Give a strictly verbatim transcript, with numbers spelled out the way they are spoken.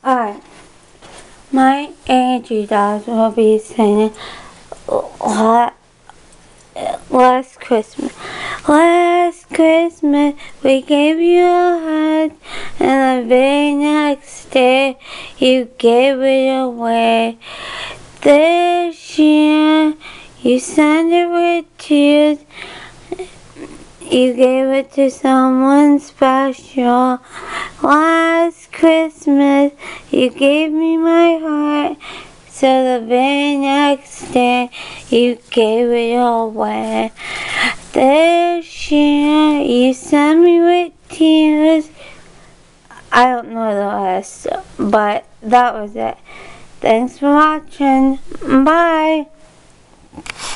Alright, my Angie dolls will be singing la- Last Christmas. Last Christmas we gave you a heart, and the very next day you gave it away. This year you sent it with tears. You gave it to someone special. Last Christmas, you gave me my heart. So the very next day, you gave it away. This year, you sent me with tears. I don't know the rest, but that was it. Thanks for watching. Bye.